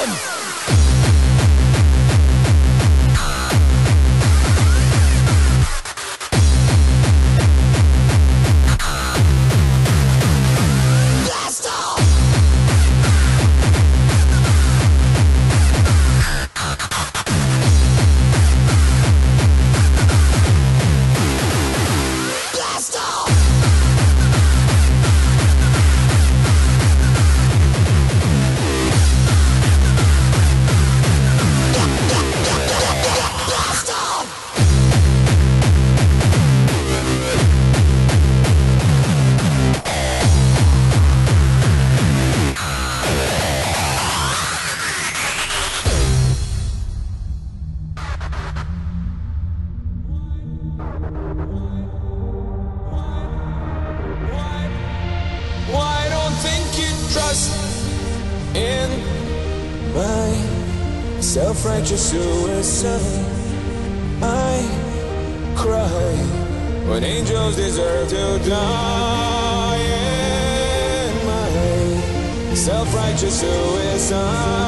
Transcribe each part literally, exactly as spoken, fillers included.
in my self-righteous suicide. I cry when angels deserve to die. In my self-righteous suicide,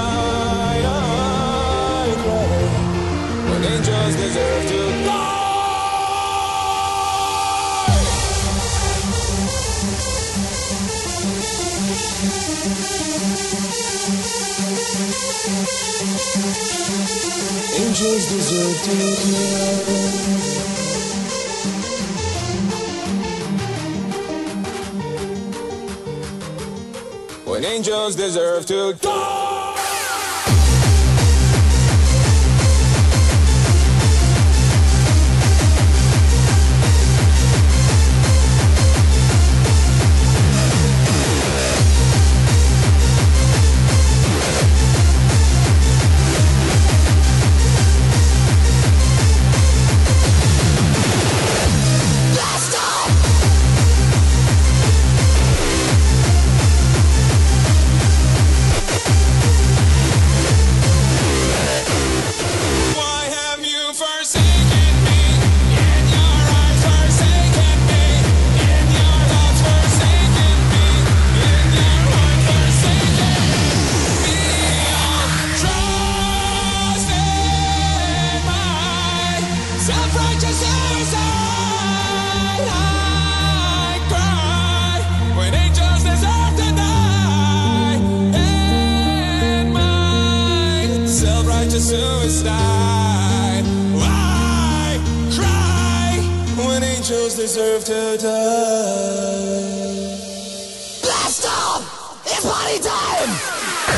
I cry when angels deserve to die. Angels deserve to die. When angels deserve to die. Self-righteous suicide, I cry when angels deserve to die. In my self-righteous suicide, I cry when angels deserve to die. Blast off! It's party time!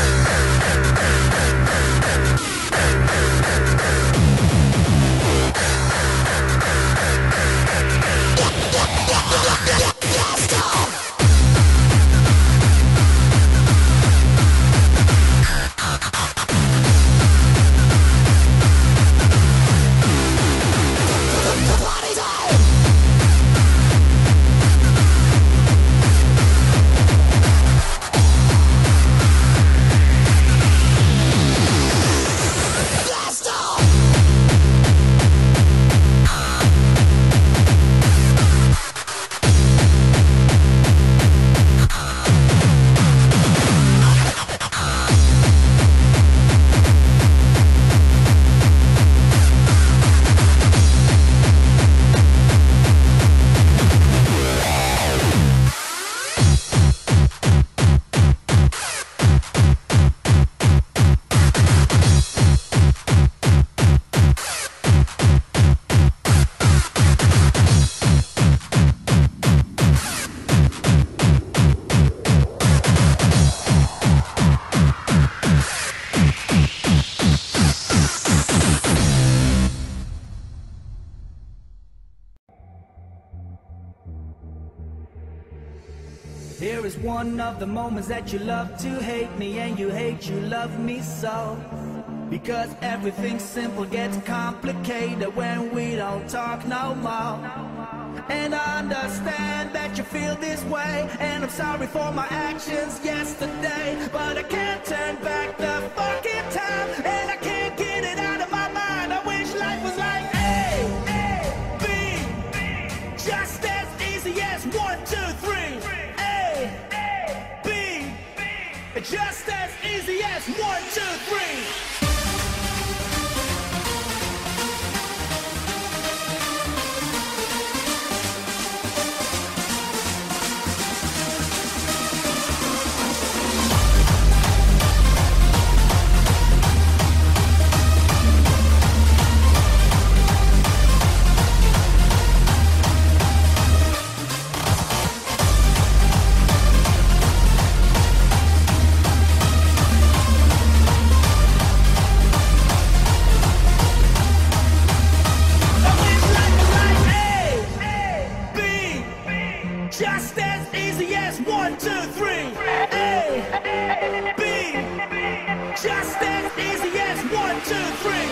Here is one of the moments that you love to hate me, and you hate you love me so. Because everything simple gets complicated when we don't talk no more. And I understand that you feel this way, and I'm sorry for my actions yesterday, but I can't turn back the fucking time, and I can't get it out of my mind. I wish life was like A, A, B, just as easy as one, two, three. Just as easy as one, two, three. just as easy as one, two, three.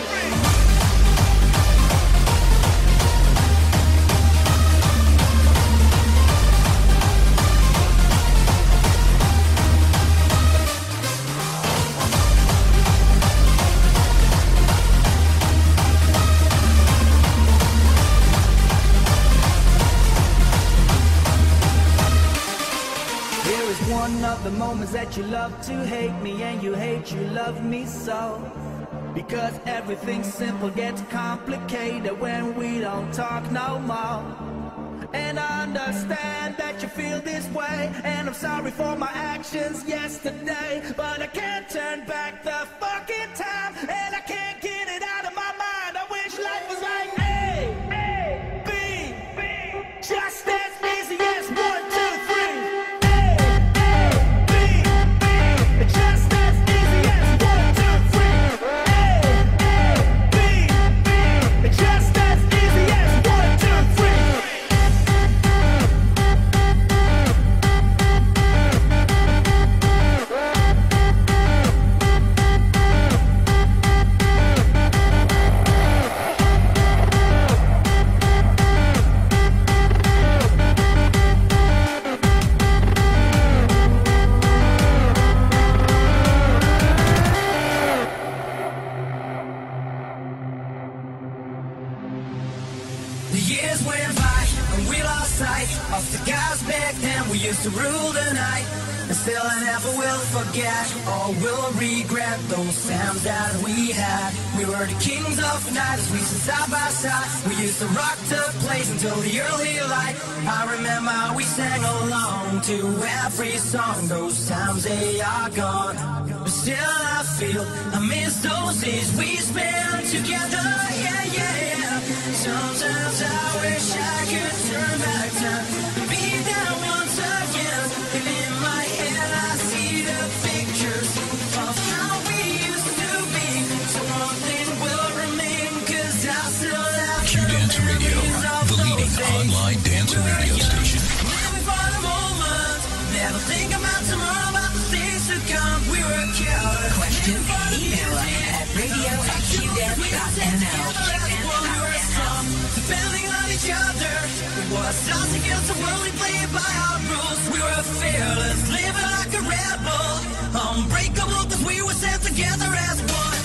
One of the moments that you love to hate me, and you hate you love me so. Because everything's simple gets complicated when we don't talk no more. And I understand that you feel this way, and I'm sorry for my actions yesterday, but I can't turn back the fucking time, and I can't get it out of my mind. I wish life was like A, A, B, B, just as easy as one, two, three. Just as easy as one, two, three. A, A, B, B. Just as easy as one, two, three. The years went by and we lost sight of the guys back then. We used to rule the night, and still I never will forget or will regret those times that we had. We were the kings of the night as we stood side by side. We used to rock the place until the early light. I remember how we sang along to every song. Those times they are gone, but still I feel I miss those days we spent together. Yeah, yeah, yeah. Sometimes I wish I could turn back time and be there once again. And in my head I see the pictures of how we used to be. So one thing will remain, cause I still have Q Dance Radio, the leading online dance radio station. Living for the moment, never think about tomorrow, about the things to come. We were killers. Question, email at radio at q dance dot n l. Depending on each other, it was us against the world. We played by our rules. We were fearless, living like a rebel, unbreakable, cause we were set together as one.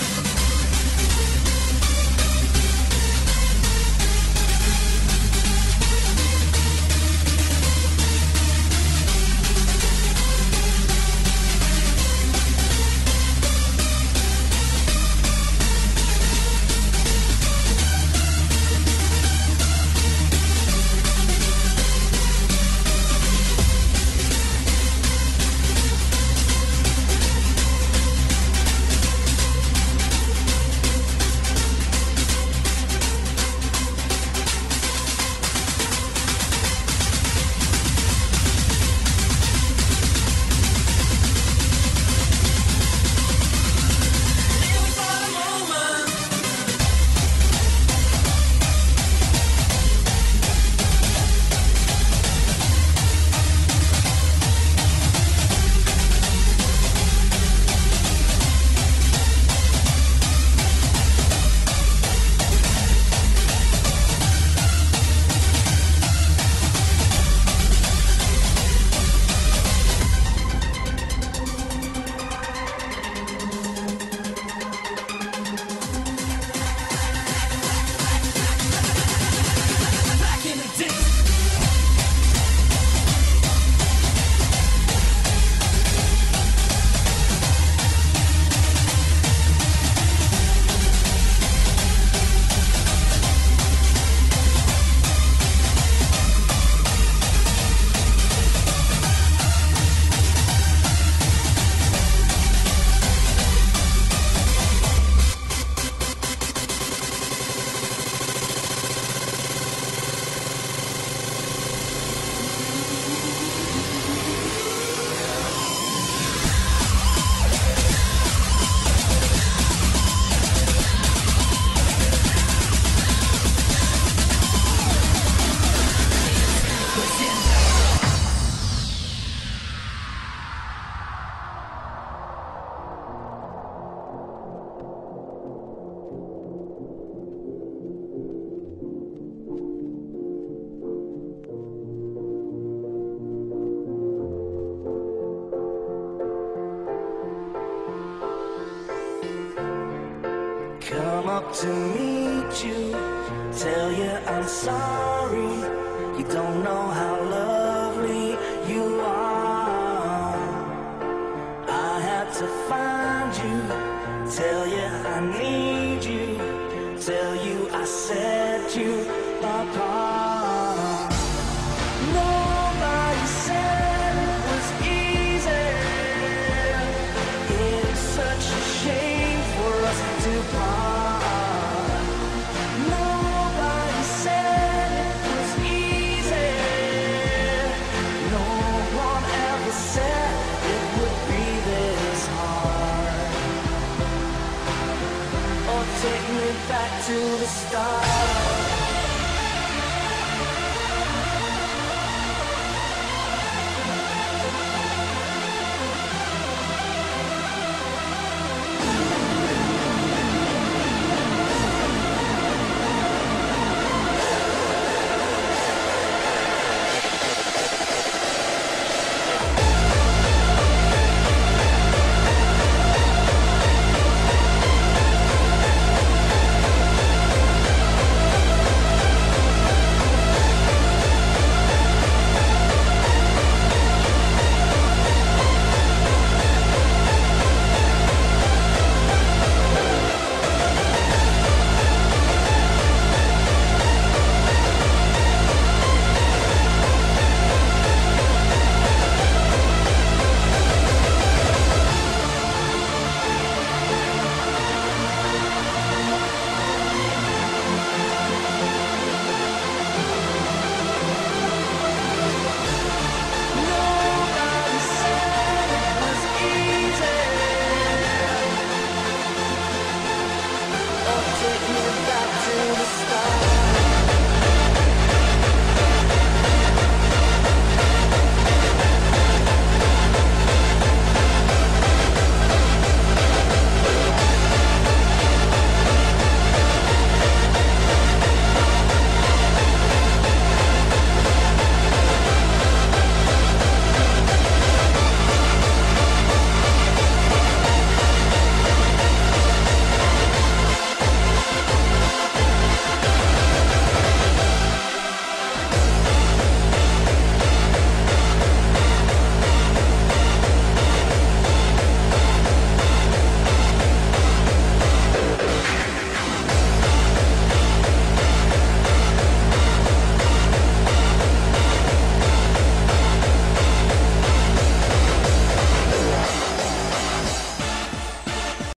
up to meet you, tell you I'm sorry. You don't know how lovely you are. I had to find you, tell you I need you, tell you I set you apart. Nobody said it was easy. It's such a shame for us to part. Nobody said it was easy. No one ever said it would be this hard. Oh, take me back to the start.